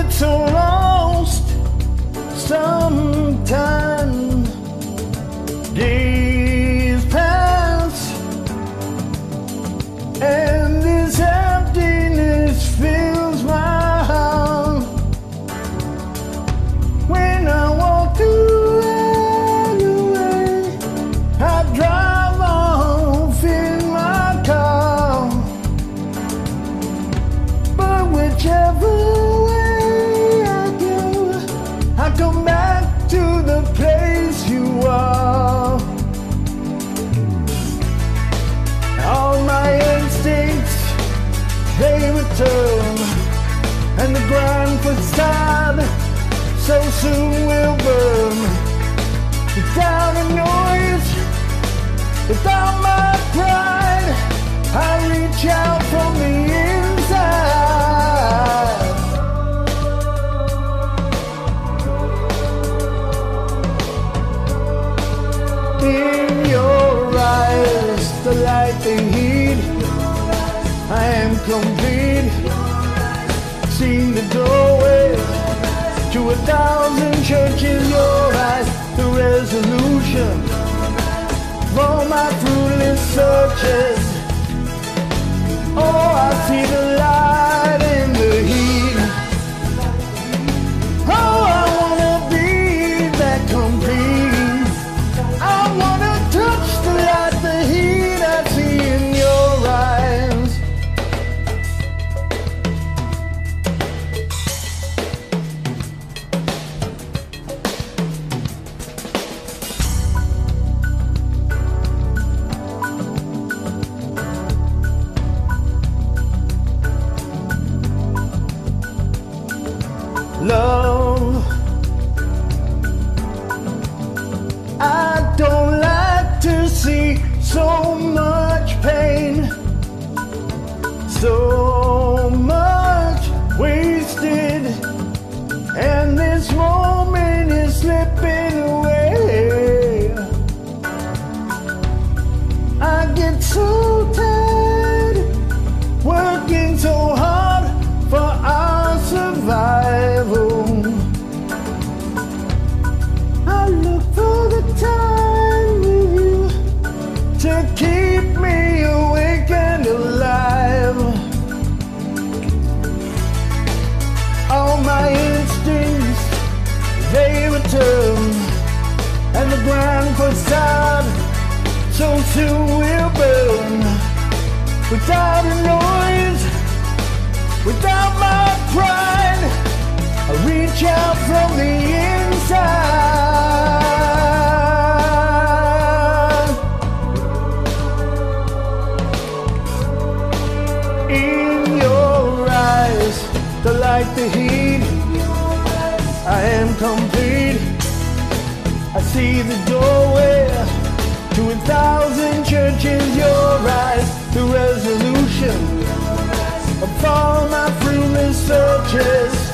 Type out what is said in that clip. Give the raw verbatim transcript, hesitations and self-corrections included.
get so lost sometimes. Days pass and this emptiness fills my heart. When I walk through alleyway, I drive off in my car. But whichever way I go, I come back to the place you are. All my instincts, they return, and the grand facade so soon will burn. Without a noise, without my pride, I reach out from the inside. In your eyes, the light, the heat, I am complete. See the doorway to a thousand churches, your eyes, the resolution for my fruitless searches. Oh, I see the light in the heat. Oh, I wanna be that complete. I wanna touch the light, the heat I see in your eyes. Love, I don't like to see so much pain, so much wasted, and this moment is slipping away. I get so tired working so hard for our survival. I look for the time with you to keep me awake and alive. All my instincts, they return, and the grand facade so soon will burn. Without a noise, without my pride, I reach out from the inside. In your eyes, the light, the heat, I am complete. I see the doorway to a thousand churches, your eyes, the resolution of all my fruitless searches.